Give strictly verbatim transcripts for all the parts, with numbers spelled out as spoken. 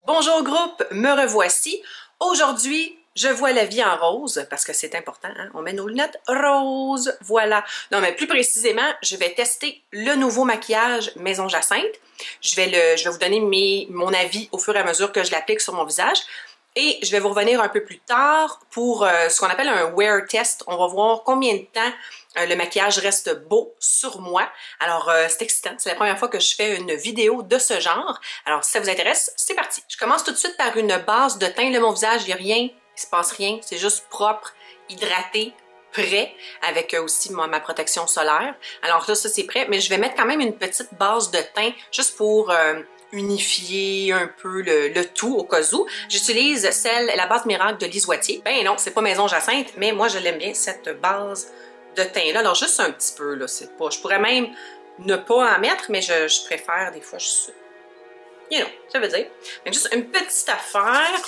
Bonjour groupe, me revoici. Aujourd'hui, je vois la vie en rose, parce que c'est important, hein? On met nos lunettes roses, voilà. Non, mais plus précisément, je vais tester le nouveau maquillage Maison Jacinthe. Je vais, le, je vais vous donner mes, mon avis au fur et à mesure que je l'applique sur mon visage. Et je vais vous revenir un peu plus tard pour euh, ce qu'on appelle un wear test. On va voir combien de temps euh, le maquillage reste beau sur moi. Alors, euh, c'est excitant. C'est la première fois que je fais une vidéo de ce genre. Alors, si ça vous intéresse, c'est parti. Je commence tout de suite par une base de teint. Là, mon visage, il n'y a rien, il se passe rien. C'est juste propre, hydraté, prêt, avec euh, aussi ma, ma protection solaire. Alors là, ça, c'est prêt. Mais je vais mettre quand même une petite base de teint juste pour... Euh, unifier un peu le, le tout au cas où. J'utilise celle, la base miracle de Lise Wattier. Ben non, c'est pas Maison Jacinthe, mais moi je l'aime bien cette base de teint-là. Alors juste un petit peu, là, c'est pas... Je pourrais même ne pas en mettre, mais je, je préfère des fois juste... You know, ça veut dire. Donc juste une petite affaire.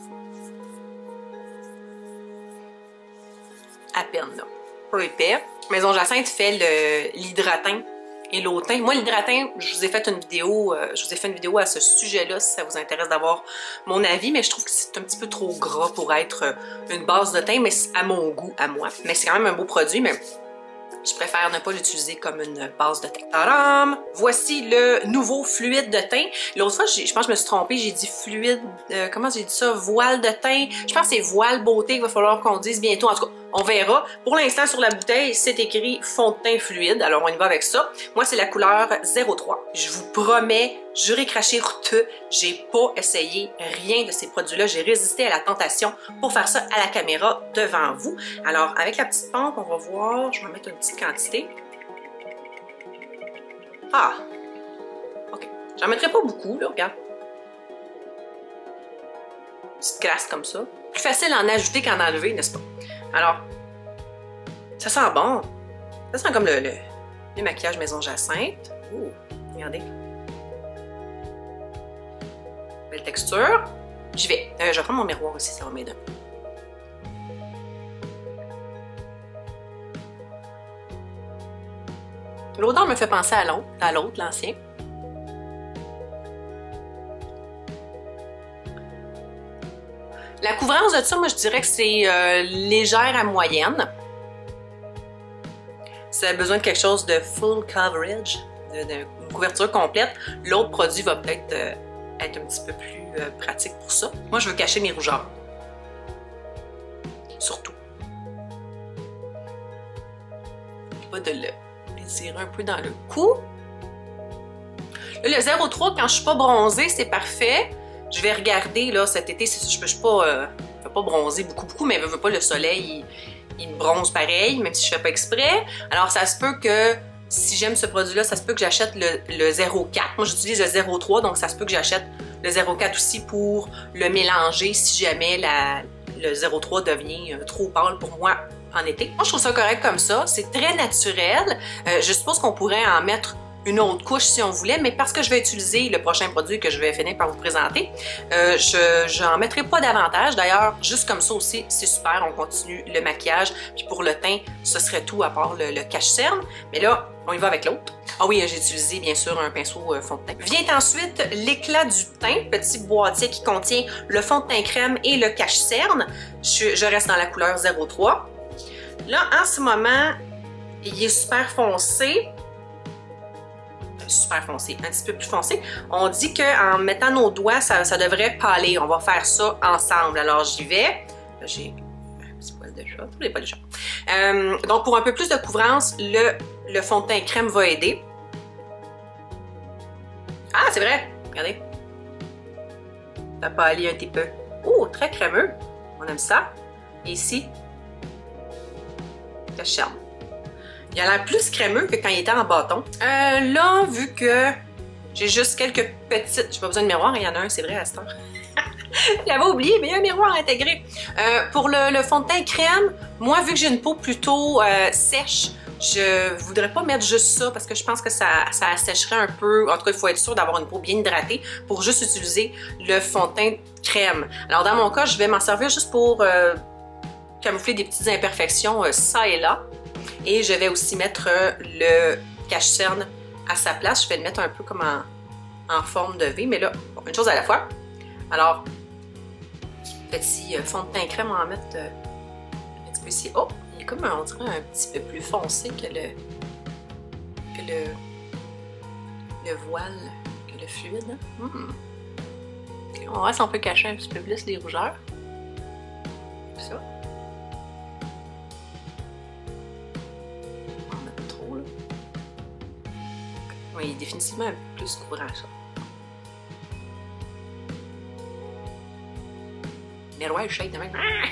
À peine, là. Pas épais. Maison Jacinthe fait l'hydratant et l'eau teint. Moi, l'hydratant, je vous ai fait une vidéo, euh, je vous ai fait une vidéo à ce sujet-là si ça vous intéresse d'avoir mon avis, mais je trouve que c'est un petit peu trop gras pour être euh, une base de teint, mais à mon goût, à moi. Mais c'est quand même un beau produit, mais je préfère ne pas l'utiliser comme une base de teint. Tadam! Voici le nouveau fluide de teint. L'autre fois, je pense que je me suis trompée, j'ai dit fluide, euh, comment j'ai dit ça? Voile de teint. Je pense que c'est voile beauté qu'il va falloir qu'on dise bientôt. En tout cas, on verra. Pour l'instant, sur la bouteille, c'est écrit fond de teint fluide. Alors, on y va avec ça. Moi, c'est la couleur zéro trois. Je vous promets, juré craché ruteux, j'ai pas essayé rien de ces produits-là. J'ai résisté à la tentation pour faire ça à la caméra devant vous. Alors, avec la petite pompe, on va voir. Je vais en mettre une petite quantité. Ah! OK. J'en mettrai pas beaucoup, là, regarde. Petite glace comme ça. Plus facile à en ajouter qu'en enlever, n'est-ce pas? Alors, ça sent bon. Ça sent comme le, le, le maquillage Maison Jacinthe. Ouh, regardez. Belle texture. J'y vais. Euh, je vais prendre mon miroir aussi, ça va m'aider. L'odeur me fait penser à l'autre, à l'autre, l'ancien. La couvrance de ça, moi, je dirais que c'est euh, légère à moyenne. Si vous avez besoin de quelque chose de full coverage, d'une couverture complète, l'autre produit va peut-être euh, être un petit peu plus euh, pratique pour ça. Moi, je veux cacher mes rougeurs. Surtout. Pas de le tirer un peu dans le cou. Là, le zéro trois, quand je suis pas bronzée, c'est parfait. Je vais regarder, là, cet été, je ne peux pas, euh, pas bronzer beaucoup, beaucoup, mais je veux pas le soleil, il, il me bronze pareil, même si je fais pas exprès. Alors, ça se peut que, si j'aime ce produit-là, ça se peut que j'achète le, le zéro quatre. Moi, j'utilise le zéro trois, donc ça se peut que j'achète le zéro quatre aussi pour le mélanger si jamais la, le zéro trois devient euh, trop pâle pour moi en été. Moi, je trouve ça correct comme ça. C'est très naturel. Euh, je suppose qu'on pourrait en mettre une autre couche si on voulait, mais parce que je vais utiliser le prochain produit que je vais finir par vous présenter, euh, je n'en mettrai pas davantage. D'ailleurs, juste comme ça aussi, c'est super, on continue le maquillage. Puis pour le teint, ce serait tout à part le, le cache-cerne. Mais là, on y va avec l'autre. Ah oui, j'ai utilisé bien sûr un pinceau euh, fond de teint. Vient ensuite l'éclat du teint, petit boîtier qui contient le fond de teint crème et le cache-cerne. Je, je reste dans la couleur zéro trois. Là, en ce moment, il est super foncé. Super foncé, un petit peu plus foncé. On dit qu'en mettant nos doigts, ça, ça devrait pâlir. On va faire ça ensemble. Alors, j'y vais. J'ai un petit poil de chat. Tous les poils de chat. Euh, donc, pour un peu plus de couvrance, le, le fond de teint crème va aider. Ah, c'est vrai! Regardez. Ça pâlit un petit peu. Oh, très crémeux. On aime ça. Et ici, cache-cerne. Il a l'air plus crémeux que quand il était en bâton. Euh, là, vu que j'ai juste quelques petites... J'ai pas besoin de miroir, il y en a un, c'est vrai, à cette heure. J'avais oublié, mais il y a un miroir intégré. Euh, pour le, le fond de teint crème, moi, vu que j'ai une peau plutôt euh, sèche, je voudrais pas mettre juste ça parce que je pense que ça, ça assècherait un peu. En tout cas, il faut être sûr d'avoir une peau bien hydratée pour juste utiliser le fond de teint crème. Alors, dans mon cas, je vais m'en servir juste pour euh, camoufler des petites imperfections euh, ça et là. Et je vais aussi mettre le cache-cerne à sa place. Je vais le mettre un peu comme en, en forme de V, mais là, bon, une chose à la fois. Alors, petit euh, fond de teint crème, on va en mettre euh, un petit peu ici. Oh, il est comme, on dirait, un petit peu plus foncé que le, que le, le voile, que le fluide. Hein? Mm. Okay, on va voir si on peut cacher un petit peu plus les rougeurs. Ça. On va en mettre trop, là. Oui, il est définitivement un peu plus courant, ça. Mais ouais, je shake de même.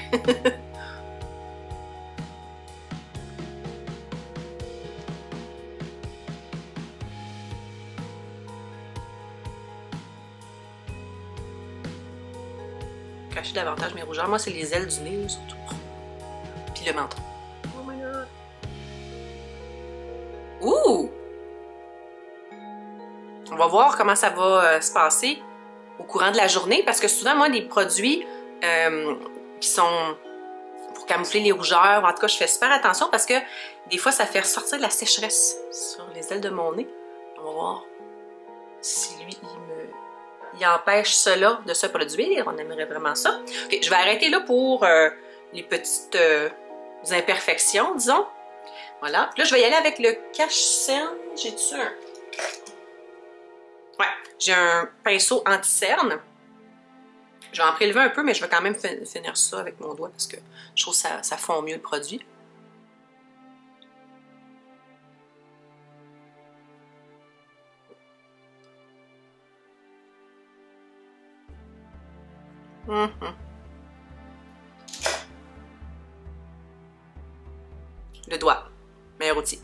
Cacher davantage mes rougeurs. Moi, c'est les ailes du nez, surtout. Puis le menton. Oh my god. Ouh! On va voir comment ça va euh, se passer au courant de la journée, parce que souvent, moi, des produits euh, qui sont pour camoufler les rougeurs, en tout cas, je fais super attention parce que des fois, ça fait ressortir de la sécheresse sur les ailes de mon nez. On va voir si lui, il me... il empêche cela de se produire. On aimerait vraiment ça. Ok, je vais arrêter là pour euh, les petites euh, imperfections, disons. Voilà. Puis là, je vais y aller avec le cache-cerne. J'ai-tu un... Ouais, j'ai un pinceau anti-cerne. Je vais en prélever un peu, mais je vais quand même finir ça avec mon doigt parce que je trouve que ça, ça fond mieux le produit. Mm-hmm. Le doigt, meilleur outil.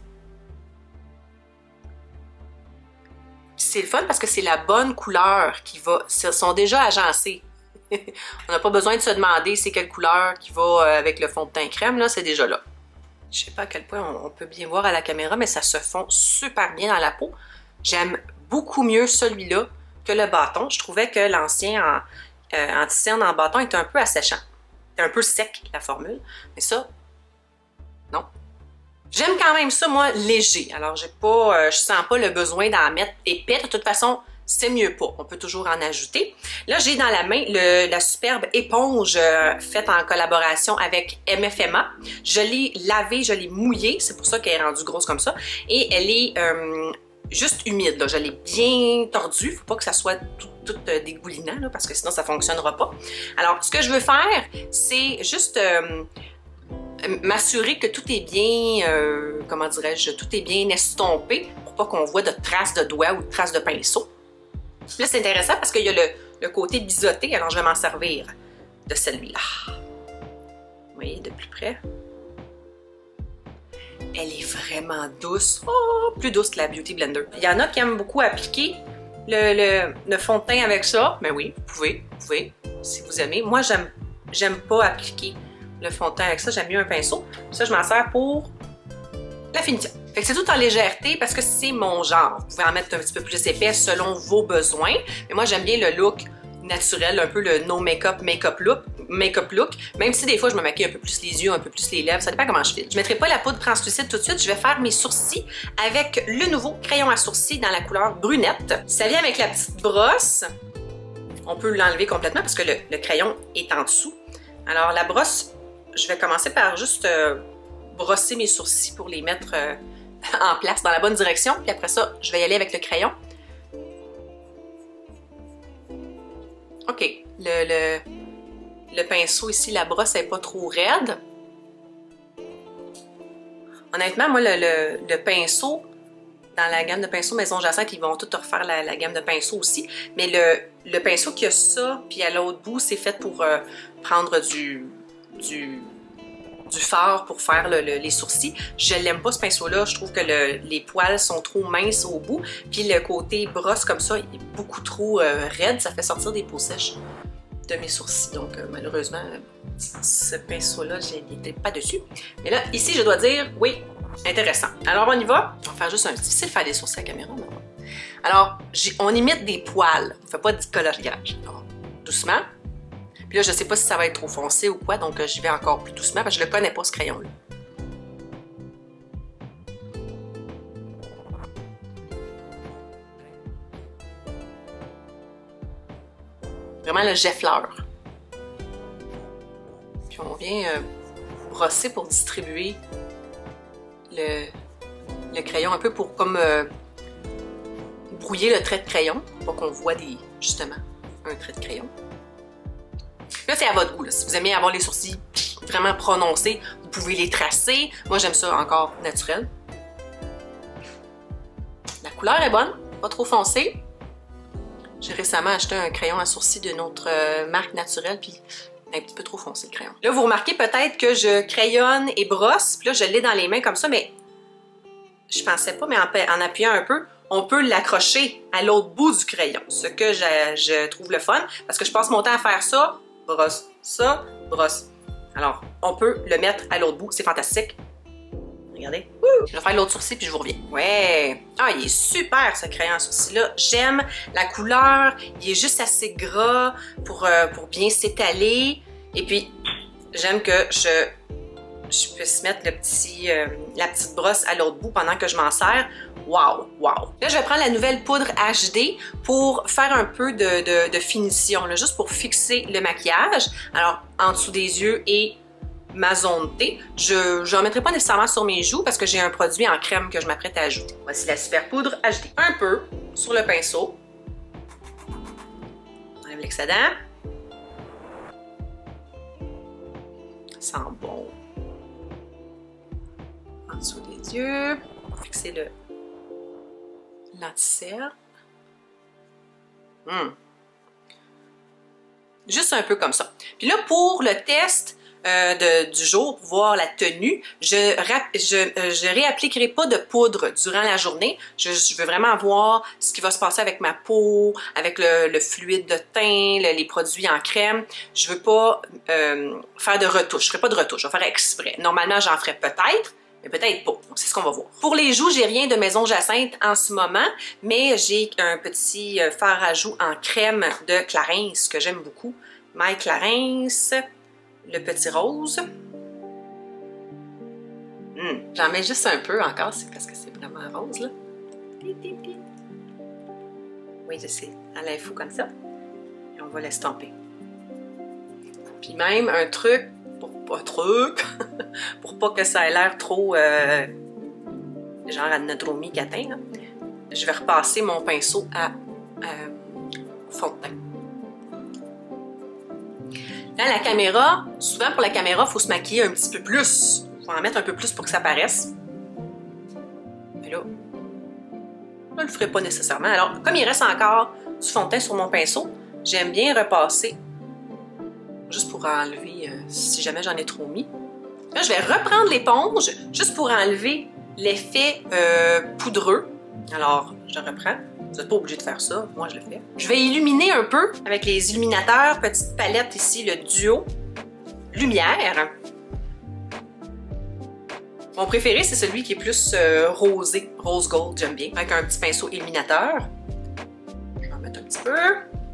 C'est le fun parce que c'est la bonne couleur qui va... Ils sont déjà agencés. On n'a pas besoin de se demander c'est quelle couleur qui va avec le fond de teint crème, là, c'est déjà là. Je sais pas à quel point on, on peut bien voir à la caméra, mais ça se fond super bien dans la peau. J'aime beaucoup mieux celui-là que le bâton. Je trouvais que l'ancien en, euh, anti-cerne en bâton était un peu asséchant. C'était un peu sec, la formule. Mais ça, non. J'aime quand même ça, moi, léger. Alors, j'ai pas, euh, je sens pas le besoin d'en mettre épais. De toute façon, c'est mieux pas. On peut toujours en ajouter. Là, j'ai dans la main le, la superbe éponge euh, faite en collaboration avec M F M A. Je l'ai lavée, je l'ai mouillée. C'est pour ça qu'elle est rendue grosse comme ça. Et elle est euh, juste humide. Là. Je l'ai bien tordue. Faut pas que ça soit tout, tout euh, dégoulinant, là, parce que sinon, ça fonctionnera pas. Alors, ce que je veux faire, c'est juste... Euh, m'assurer que tout est bien, euh, comment dirais-je, tout est bien estompé pour pas qu'on voit de traces de doigts ou de traces de pinceau. Puis là, c'est intéressant parce qu'il y a le, le côté biseauté, alors je vais m'en servir de celui-là. Vous voyez de plus près? Elle est vraiment douce, oh, plus douce que la Beauty Blender. Il y en a qui aiment beaucoup appliquer le, le, le fond de teint avec ça, mais oui, vous pouvez, vous pouvez, si vous aimez. Moi, j'aime j'aime pas appliquer le fond de teint avec ça, j'aime mieux un pinceau. Ça, je m'en sers pour la finition. Fait que c'est tout en légèreté parce que c'est mon genre. Vous pouvez en mettre un petit peu plus épais selon vos besoins. Mais moi, j'aime bien le look naturel, un peu le no make-up, make-up look, make-up look. Même si des fois, je me maquille un peu plus les yeux, un peu plus les lèvres, ça dépend comment je file. Je ne mettrai pas la poudre translucide tout de suite. Je vais faire mes sourcils avec le nouveau crayon à sourcils dans la couleur brunette. Ça vient avec la petite brosse. On peut l'enlever complètement parce que le, le crayon est en dessous. Alors, la brosse, je vais commencer par juste euh, brosser mes sourcils pour les mettre euh, en place dans la bonne direction. Puis après ça, je vais y aller avec le crayon. OK. Le, le, le pinceau ici, la brosse n'est pas trop raide. Honnêtement, moi, le, le, le pinceau, dans la gamme de pinceaux Maison Jacinthe, ils vont tout refaire la, la gamme de pinceaux aussi. Mais le, le pinceau qui a ça, puis à l'autre bout, c'est fait pour euh, prendre du... Du, du fard pour faire le, le, les sourcils. Je l'aime pas ce pinceau-là. Je trouve que le, les poils sont trop minces au bout. Puis le côté brosse comme ça, il est beaucoup trop euh, raide. Ça fait sortir des peaux sèches de mes sourcils. Donc euh, malheureusement, ce pinceau-là, je n'étais pas dessus. Mais là, ici, je dois dire, oui, intéressant. Alors on y va. On va faire juste un... C'est difficile de faire des sourcils à la caméra. Mais... Alors, on imite des poils. On ne fait pas du coloriage. Alors, doucement. Puis là, je ne sais pas si ça va être trop foncé ou quoi, donc euh, j'y vais encore plus doucement parce que je ne le connais pas, ce crayon-là. vraiment le jet fleur. Puis on vient euh, brosser pour distribuer le, le crayon un peu pour comme euh, brouiller le trait de crayon, pour qu'on voit des, justement un trait de crayon. Là, c'est à votre goût. Là. Si vous aimez avoir les sourcils vraiment prononcés, vous pouvez les tracer. Moi, j'aime ça encore naturel. La couleur est bonne, pas trop foncée. J'ai récemment acheté un crayon à sourcils d'une autre euh, marque naturelle, puis un petit peu trop foncé le crayon. Là, vous remarquez peut-être que je crayonne et brosse, puis là, je l'ai dans les mains comme ça, mais je pensais pas, mais en, en appuyant un peu, on peut l'accrocher à l'autre bout du crayon, ce que je, je trouve le fun, parce que je passe mon temps à faire ça, brosse, ça, brosse. Alors, on peut le mettre à l'autre bout, c'est fantastique. Regardez. Wouh! Je vais faire l'autre sourcil puis je vous reviens. Ouais! Ah, il est super ce crayon à sourcil-là. J'aime la couleur. Il est juste assez gras pour, euh, pour bien s'étaler. Et puis, j'aime que je, je puisse mettre le petit, euh, la petite brosse à l'autre bout pendant que je m'en sers. Wow! Wow! Là, je vais prendre la nouvelle poudre H D pour faire un peu de, de, de finition, là, juste pour fixer le maquillage. Alors, en dessous des yeux et ma zone T. Je n'en mettrai pas nécessairement sur mes joues parce que j'ai un produit en crème que je m'apprête à ajouter. Voici la super poudre H D. Un peu sur le pinceau. On enlève l'excédent. Ça sent bon. En dessous des yeux. On va fixer le l'anti-cerne. Hum. Juste un peu comme ça. Puis là, pour le test Euh, de, du jour pour voir la tenue, je, je, euh, je réappliquerai pas de poudre durant la journée. Je, je veux vraiment voir ce qui va se passer avec ma peau, avec le, le fluide de teint, le, les produits en crème. Je veux pas euh, faire de retouche. Je ferai pas de retouche. Je vais faire exprès. Normalement, j'en ferai peut-être, mais peut-être pas. C'est ce qu'on va voir. Pour les joues, j'ai rien de Maison Jacinthe en ce moment, mais j'ai un petit fard à joues en crème de Clarins que j'aime beaucoup. My Clarins. Le petit rose. Mmh. J'en mets juste un peu encore, c'est parce que c'est vraiment rose, là. Oui, je sais. À l'info comme ça. Et on va l'estomper. Puis même un truc, pour pas un truc, pour pas que ça ait l'air trop euh, genre à Natromi Catin, là. Je vais repasser mon pinceau à euh, fond de teint. Dans la caméra, souvent pour la caméra, il faut se maquiller un petit peu plus. Il faut en mettre un peu plus pour que ça paraisse. Mais là, je ne le ferai pas nécessairement. Alors, comme il reste encore du fond de teint sur mon pinceau, j'aime bien repasser, juste pour enlever, euh, si jamais j'en ai trop mis. Là, je vais reprendre l'éponge, juste pour enlever l'effet euh, poudreux. Alors, je reprends. Vous n'êtes pas obligé de faire ça, moi je le fais. Je vais illuminer un peu avec les illuminateurs, petite palette ici, le duo lumière. Mon préféré, c'est celui qui est plus euh, rosé, rose gold, j'aime bien, avec un petit pinceau illuminateur. Je vais en mettre un petit peu.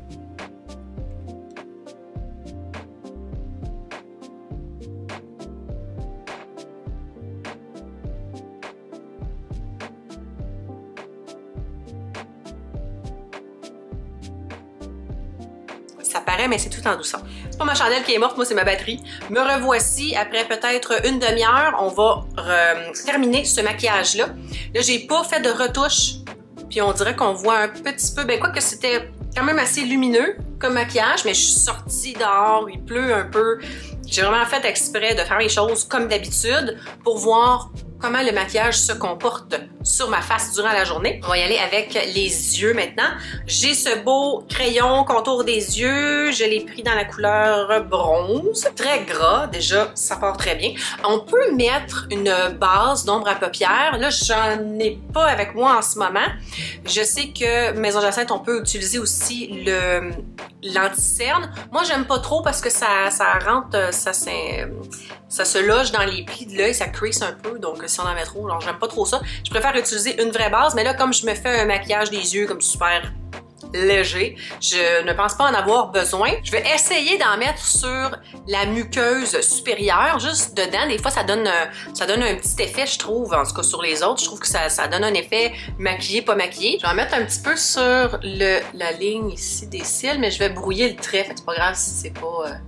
Ça paraît, mais c'est tout en douceur. C'est pas ma chandelle qui est morte, moi c'est ma batterie. Me revoici après peut-être une demi-heure. On va euh, terminer ce maquillage-là. Là, j'ai pas fait de retouche. Puis on dirait qu'on voit un petit peu, ben quoi que c'était quand même assez lumineux comme maquillage, mais je suis sortie dehors, il pleut un peu. J'ai vraiment fait exprès de faire les choses comme d'habitude pour voir comment le maquillage se comporte sur ma face durant la journée. On va y aller avec les yeux maintenant. J'ai ce beau crayon contour des yeux. Je l'ai pris dans la couleur bronze. Très gras, déjà, ça part très bien. On peut mettre une base d'ombre à paupières. Là, j'en ai pas avec moi en ce moment. Je sais que Maison Jacinthe, on peut utiliser aussi le l'anti-cerne. Moi, j'aime pas trop parce que ça, ça rentre, ça, ça se loge dans les plis de l'œil, ça crease un peu. Donc, si on en met trop, alors j'aime pas trop ça. Je préfère utiliser une vraie base, mais là, comme je me fais un maquillage des yeux comme super léger. Je ne pense pas en avoir besoin. Je vais essayer d'en mettre sur la muqueuse supérieure, juste dedans. Des fois, ça donne, ça donne un petit effet, je trouve, en tout cas sur les autres. Je trouve que ça, ça donne un effet maquillé, pas maquillé. Je vais en mettre un petit peu sur le, la ligne ici des cils, mais je vais brouiller le trait. Fait que c'est pas grave si c'est pas... Euh,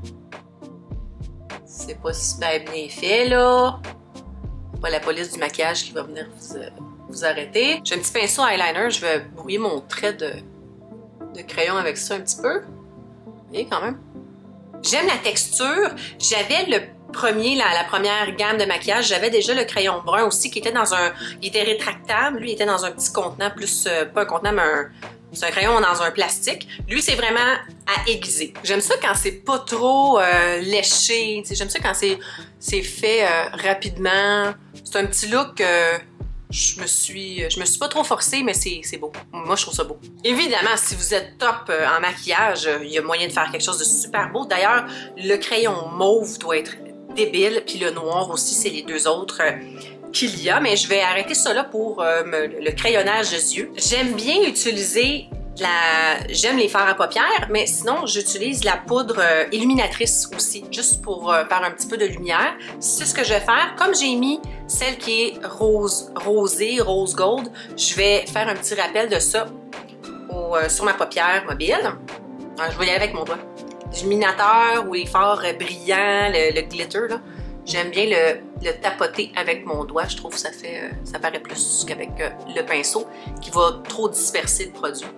c'est pas super bien fait, là. C'est pas la police du maquillage qui va venir vous... Euh, vous arrêter. J'ai un petit pinceau eyeliner, je vais brouiller mon trait de, de crayon avec ça un petit peu. Vous voyez quand même. J'aime la texture. J'avais le premier, la, la première gamme de maquillage, j'avais déjà le crayon brun aussi qui était dans un... Il était rétractable, lui il était dans un petit contenant, plus... Euh, pas un contenant, mais un... C'est un crayon dans un plastique. Lui, c'est vraiment à aiguiser. J'aime ça quand c'est pas trop euh, léché. J'aime ça quand c'est fait euh, rapidement. C'est un petit look... Euh, Je me suis, je me suis pas trop forcée, mais c'est beau. Moi, je trouve ça beau. Évidemment, si vous êtes top en maquillage, il y a moyen de faire quelque chose de super beau. D'ailleurs, le crayon mauve doit être débile, puis le noir aussi, c'est les deux autres qu'il y a. Mais je vais arrêter ça là pour euh, me, le crayonnage des yeux. J'aime bien utiliser la... J'aime les fards à paupières, mais sinon, j'utilise la poudre euh, illuminatrice aussi, juste pour euh, faire un petit peu de lumière. C'est ce que je vais faire. Comme j'ai mis celle qui est rose, rosée, rose gold, je vais faire un petit rappel de ça au, euh, sur ma paupière mobile. Alors, je vais y aller avec mon doigt. L'illuminateur ou les fards brillants, le, le glitter, là. J'aime bien le, le tapoter avec mon doigt. Je trouve que ça fait, euh, ça paraît plus qu'avec euh, le pinceau qui va trop disperser le produit.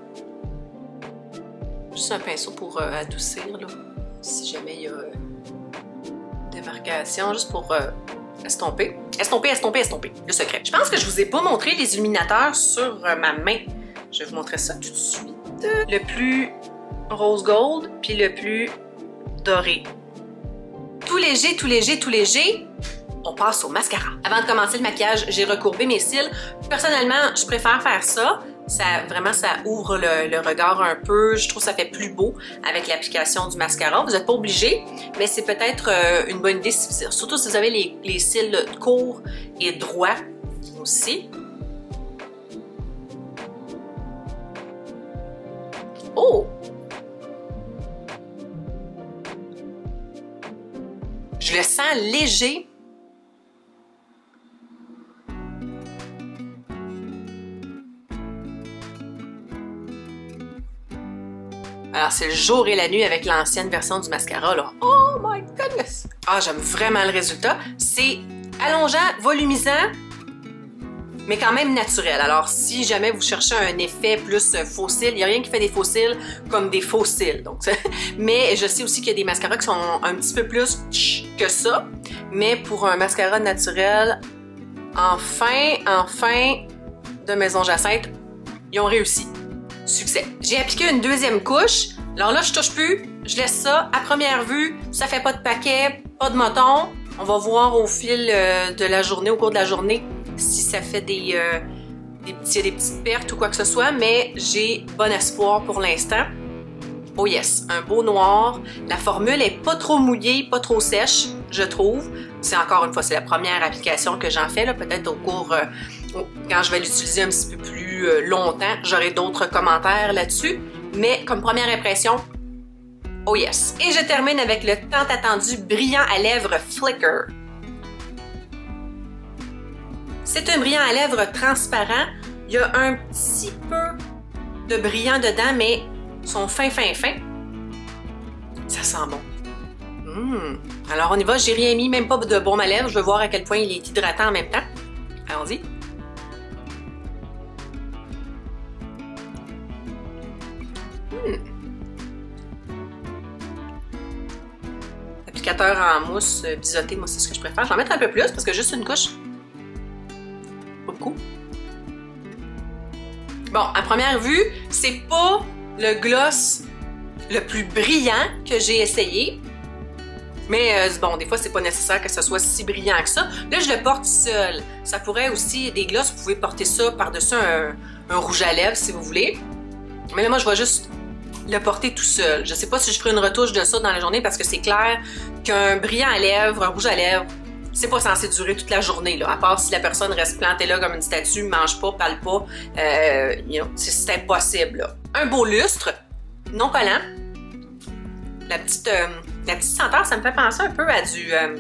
Juste un pinceau pour euh, adoucir, là, si jamais il y a euh, des marcations, juste pour euh, estomper. Estomper, estomper, estomper, le secret. Je pense que je vous ai pas montré les illuminateurs sur euh, ma main. Je vais vous montrer ça tout de suite. Le plus rose gold, puis le plus doré. Tout léger, tout léger, tout léger. On passe au mascara. Avant de commencer le maquillage, j'ai recourbé mes cils. Personnellement, je préfère faire ça. Ça, vraiment, ça ouvre le, le regard un peu. Je trouve que ça fait plus beau avec l'application du mascara. Vous n'êtes pas obligé, mais c'est peut-être euh, une bonne idée, si, surtout si vous avez les, les cils courts et droits aussi. Oh! Je le sens léger. Alors, c'est le jour et la nuit avec l'ancienne version du mascara, là. Oh my goodness! Ah, j'aime vraiment le résultat. C'est allongeant, volumisant, mais quand même naturel. Alors, si jamais vous cherchez un effet plus faux cils, il n'y a rien qui fait des faux cils comme des faux cils. Donc, mais je sais aussi qu'il y a des mascaras qui sont un petit peu plus que ça. Mais pour un mascara naturel, enfin, enfin, de Maison Jacinthe, ils ont réussi. Succès. J'ai appliqué une deuxième couche. Alors là, je touche plus. Je laisse ça. À première vue, ça fait pas de paquet, pas de moton. On va voir au fil euh, de la journée, au cours de la journée, si ça fait des, euh, des, petits, des petites pertes ou quoi que ce soit. Mais j'ai bon espoir pour l'instant. Oh yes, un beau noir. La formule est pas trop mouillée, pas trop sèche, je trouve. C'est encore une fois, c'est la première application que j'en fais. Peut-être au cours... Euh, quand je vais l'utiliser un petit peu plus longtemps, j'aurai d'autres commentaires là-dessus. Mais comme première impression, oh yes! Et je termine avec le tant attendu brillant à lèvres Flicker. C'est un brillant à lèvres transparent. Il y a un petit peu de brillant dedans, mais ils sont fin, fin, fin. Ça sent bon. Mmh. Alors on y va, j'ai rien mis, même pas de baume à lèvres. Je veux voir à quel point il est hydratant en même temps. Allons-y. Applicateur en mousse biseauté, moi c'est ce que je préfère. Je vais en mettre un peu plus parce que juste une couche. Pas beaucoup. Bon, à première vue, c'est pas le gloss le plus brillant que j'ai essayé. Mais euh, bon, des fois, c'est pas nécessaire que ce soit si brillant que ça. Là, je le porte seul. Ça pourrait aussi, des glosses, vous pouvez porter ça par-dessus un, un rouge à lèvres si vous voulez. Mais là, moi, je vais juste le porter tout seul. Je sais pas si je ferai une retouche de ça dans la journée parce que c'est clair qu'un brillant à lèvres, un rouge à lèvres, c'est pas censé durer toute la journée, là, à part si la personne reste plantée là comme une statue, mange pas, parle pas, euh, you know, c'est impossible, là. Un beau lustre, non collant. La petite, euh, la petite senteur, ça me fait penser un peu à du... Euh,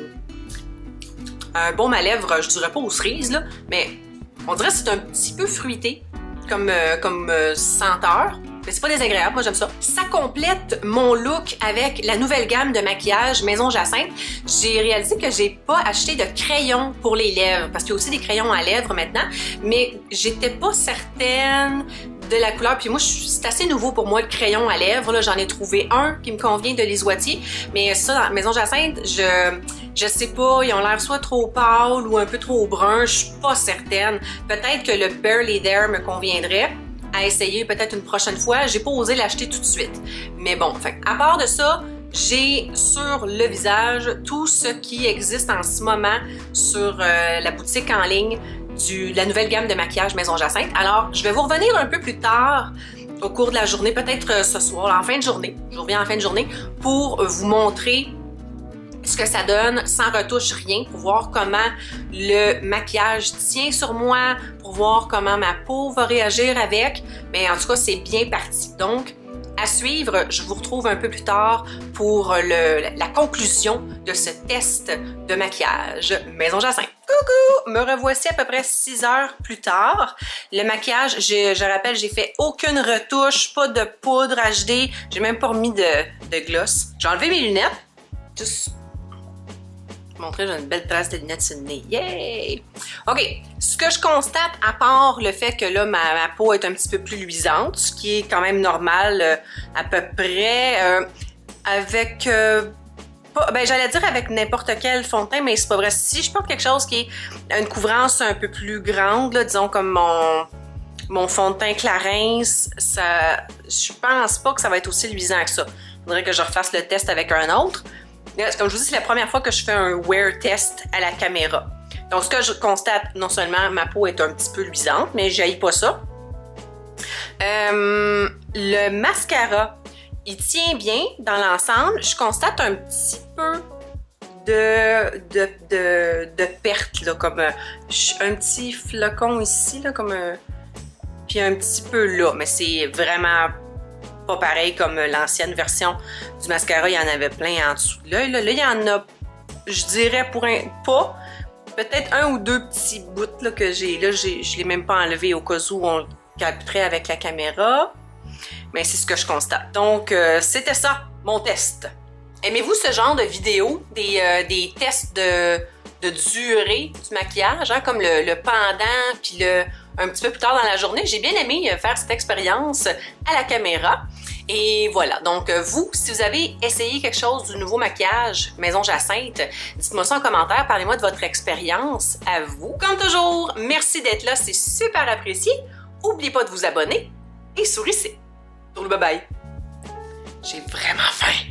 un baume à lèvres, je dirais pas aux cerises, là, mais on dirait que c'est un petit peu fruité comme, euh, comme euh, senteur. Mais c'est pas désagréable, moi j'aime ça. Ça complète mon look avec la nouvelle gamme de maquillage Maison Jacinthe. J'ai réalisé que j'ai pas acheté de crayons pour les lèvres, parce qu'il y a aussi des crayons à lèvres maintenant, mais j'étais pas certaine de la couleur. Puis moi, c'est assez nouveau pour moi le crayon à lèvres. J'en ai trouvé un qui me convient de Lisoitier, mais ça, dans Maison Jacinthe, je... Je sais pas, ils ont l'air soit trop pâles ou un peu trop bruns, je suis pas certaine. Peut-être que le Barely There me conviendrait à essayer peut-être une prochaine fois. J'ai pas osé l'acheter tout de suite. Mais bon, fait, à part de ça, j'ai sur le visage tout ce qui existe en ce moment sur euh, la boutique en ligne de la nouvelle gamme de maquillage Maison Jacinthe. Alors, je vais vous revenir un peu plus tard au cours de la journée, peut-être ce soir, en fin de journée. Je reviens en fin de journée pour vous montrer ce que ça donne sans retouche, rien, pour voir comment le maquillage tient sur moi, pour voir comment ma peau va réagir avec. Mais en tout cas, c'est bien parti. Donc, à suivre, je vous retrouve un peu plus tard pour le, la conclusion de ce test de maquillage Maison Jacinthe. Coucou! Me revoici à peu près six heures plus tard. Le maquillage, je, je rappelle, j'ai fait aucune retouche, pas de poudre H D, j'ai même pas remis de, de gloss. J'ai enlevé mes lunettes, juste montrer, j'ai une belle trace de lunettes sur le nez. Yay! OK. Ce que je constate, à part le fait que là, ma, ma peau est un petit peu plus luisante, ce qui est quand même normal euh, à peu près, euh, avec... Euh, pas, ben, j'allais dire avec n'importe quel fond de teint, mais c'est pas vrai. Si je porte quelque chose qui est une couvrance un peu plus grande, là, disons comme mon... mon fond de teint Clarins, ça, je pense pas que ça va être aussi luisant que ça. Il faudrait que je refasse le test avec un autre. Comme je vous dis, c'est la première fois que je fais un wear test à la caméra. Donc, ce que je constate, non seulement ma peau est un petit peu luisante, mais je n'haïs pas ça. Euh, le mascara, il tient bien dans l'ensemble. Je constate un petit peu de, de, de, de perte, là, comme un, un petit flocon ici, là, comme un, puis un petit peu là, mais c'est vraiment pas pareil comme l'ancienne version du mascara, il y en avait plein en dessous de l'œil. Là, là, il y en a, je dirais, pour un pas, peut-être un ou deux petits bouts là, que j'ai. Là, je ne l'ai même pas enlevé au cas où on capterait avec la caméra. Mais c'est ce que je constate. Donc, euh, c'était ça, mon test. Aimez-vous ce genre de vidéo, des, euh, des tests de, de durée du maquillage, hein, comme le, le pendant, puis le... un petit peu plus tard dans la journée? J'ai bien aimé faire cette expérience à la caméra. Et voilà, donc vous, si vous avez essayé quelque chose du nouveau maquillage Maison Jacinthe, dites-moi ça en commentaire, parlez-moi de votre expérience à vous. Comme toujours, merci d'être là, c'est super apprécié. N'oubliez pas de vous abonner et sourissez. Bye bye. J'ai vraiment faim.